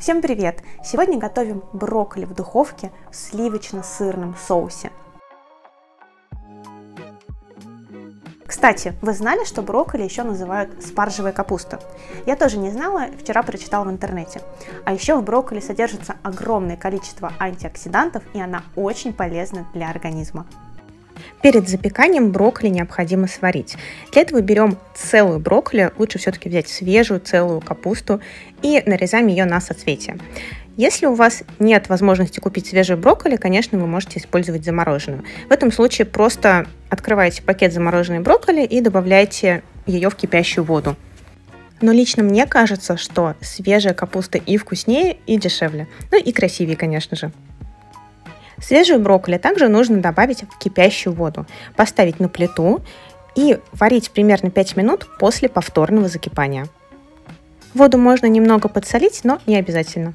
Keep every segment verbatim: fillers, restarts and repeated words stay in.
Всем привет! Сегодня готовим брокколи в духовке в сливочно-сырном соусе. Кстати, вы знали, что брокколи еще называют спаржевой капустой? Я тоже не знала, вчера прочитала в интернете. А еще в брокколи содержится огромное количество антиоксидантов, и она очень полезна для организма. Перед запеканием брокколи необходимо сварить. Для этого берем целую брокколи, лучше все-таки взять свежую целую капусту и нарезаем ее на соцветия. Если у вас нет возможности купить свежую брокколи, конечно, вы можете использовать замороженную. В этом случае просто открываете пакет замороженной брокколи и добавляете ее в кипящую воду. Но лично мне кажется, что свежая капуста и вкуснее, и дешевле. Ну и красивее, конечно же. Свежую брокколи также нужно добавить в кипящую воду, поставить на плиту и варить примерно пять минут после повторного закипания. Воду можно немного подсолить, но не обязательно.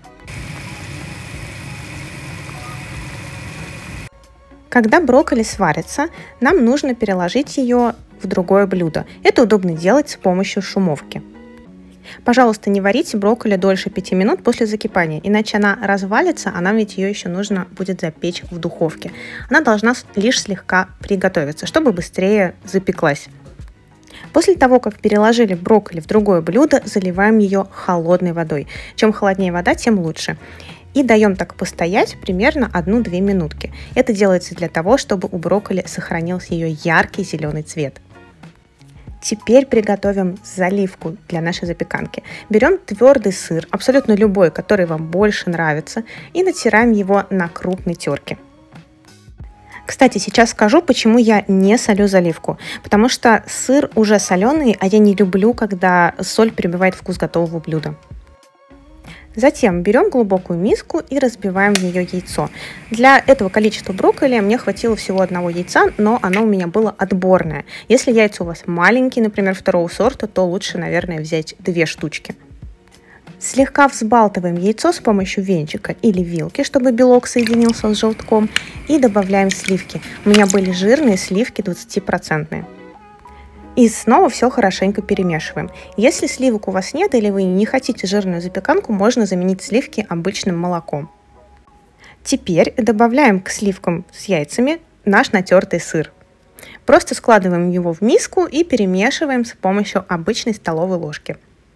Когда брокколи сварится, нам нужно переложить ее в другое блюдо. Это удобно делать с помощью шумовки. Пожалуйста, не варите брокколи дольше пяти минут после закипания, иначе она развалится, а нам ведь ее еще нужно будет запечь в духовке. Она должна лишь слегка приготовиться, чтобы быстрее запеклась. После того, как переложили брокколи в другое блюдо, заливаем ее холодной водой. Чем холоднее вода, тем лучше. И даем так постоять примерно одну-две минутки. Это делается для того, чтобы у брокколи сохранился ее яркий зеленый цвет. Теперь приготовим заливку для нашей запеканки. Берем твердый сыр, абсолютно любой, который вам больше нравится, и натираем его на крупной терке. Кстати, сейчас скажу, почему я не солю заливку. Потому что сыр уже соленый, а я не люблю, когда соль перебивает вкус готового блюда. Затем берем глубокую миску и разбиваем в нее яйцо. Для этого количества брокколи мне хватило всего одного яйца, но оно у меня было отборное. Если яйца у вас маленькие, например, второго сорта, то лучше, наверное, взять две штучки. Слегка взбалтываем яйцо с помощью венчика или вилки, чтобы белок соединился с желтком, и добавляем сливки. У меня были жирные сливки двадцатипроцентные. И снова все хорошенько перемешиваем. Если сливок у вас нет или вы не хотите жирную запеканку, можно заменить сливки обычным молоком. Теперь добавляем к сливкам с яйцами наш натертый сыр. Просто складываем его в миску и перемешиваем с помощью обычной столовой ложки.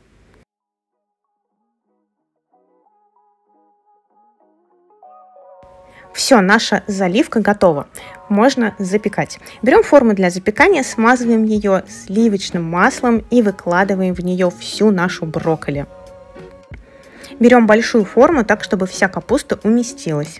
Все, наша заливка готова. Можно запекать. Берем форму для запекания, смазываем ее сливочным маслом и выкладываем в нее всю нашу брокколи. Берем большую форму, так чтобы вся капуста уместилась.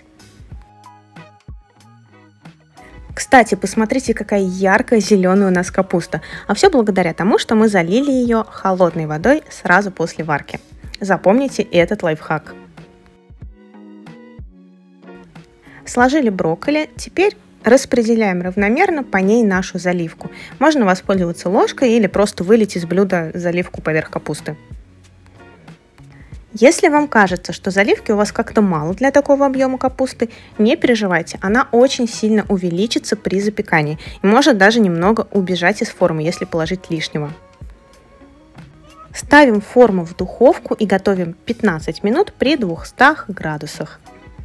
Кстати, посмотрите, какая яркая зеленая у нас капуста. А все благодаря тому, что мы залили ее холодной водой сразу после варки. Запомните этот лайфхак. Сложили брокколи, теперь распределяем равномерно по ней нашу заливку. Можно воспользоваться ложкой или просто вылить из блюда заливку поверх капусты. Если вам кажется, что заливки у вас как-то мало для такого объема капусты, не переживайте, она очень сильно увеличится при запекании и может даже немного убежать из формы, если положить лишнего. Ставим форму в духовку и готовим пятнадцать минут при двухстах градусах.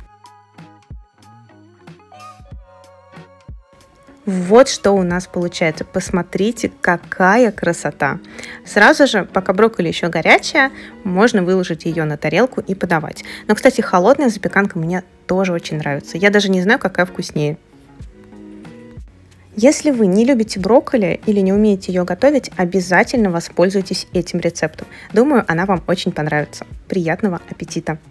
Вот что у нас получается. Посмотрите, какая красота. Сразу же, пока брокколи еще горячая, можно выложить ее на тарелку и подавать. Но, кстати, холодная запеканка мне тоже очень нравится. Я даже не знаю, какая вкуснее. Если вы не любите брокколи или не умеете ее готовить, обязательно воспользуйтесь этим рецептом. Думаю, она вам очень понравится. Приятного аппетита!